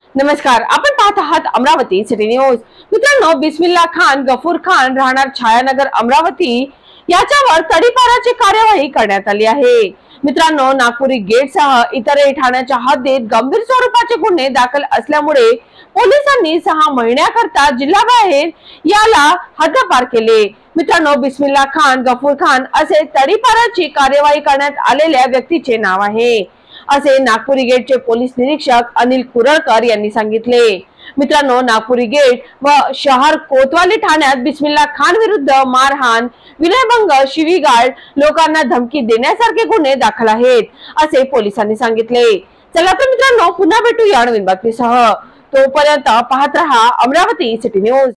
नमस्कार, आपण पाहत आहात अमरावती सिटी न्यूज। मित्रांनो, बिस्मिल्ला खान गफूर खान राहणार छायानगर अमरावती याच्यावर तडीपाराची कार्यवाही करण्यात आली आहे। मित्रांनो, नागपुरी गेटसह इतरही ठाण्याच्या हद्दीत गंभीर स्वरूपाचे गुन्हे दाखल असल्यामुळे पोलिसांनी 6 महिन्याकरता जिल्ह्याबाहेर याला हद्दपार केले। मित्रांनो, बिस्मिल्ला खान गफूर खान असे तडीपाराची कार्यवाही करण्यात आलेल्या व्यक्तीचे नाव आहे, असे नागपुरी गेटचे पोलीस निरीक्षक अनिल कुरळकर यांनी सांगितले। मित्रांनो, नागपुरी गेट व शहर कोतवाली ठाण्यात बिस्मिल्ला खान विरुद्ध मारहाण, विनयभंग, शिवीगाळ, लोकांना धमकी देण्यासारखे गुन्हे दाखल आहेत, असे पोलिसांनी सांगितले। चला तर मित्रांनो, पुन्हा भेटू या नवीन बातमीसह। तोपर्यंत पाहत रहा अमरावती सिटी न्यूज।